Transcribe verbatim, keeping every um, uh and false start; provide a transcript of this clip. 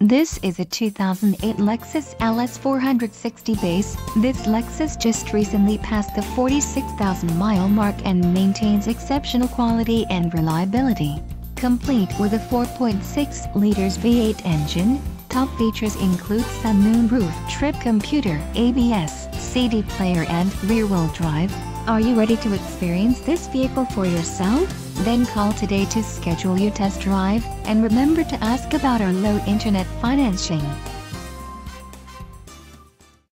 This is a two thousand eight Lexus L S four sixty base. This Lexus just recently passed the forty-six thousand mile mark and maintains exceptional quality and reliability. Complete with a four point six liters V eight engine, top features include sun moonroof, trip computer, A B S, C D player and rear-wheel drive. Are you ready to experience this vehicle for yourself? Then call today to schedule your test drive, and remember to ask about our low internet financing.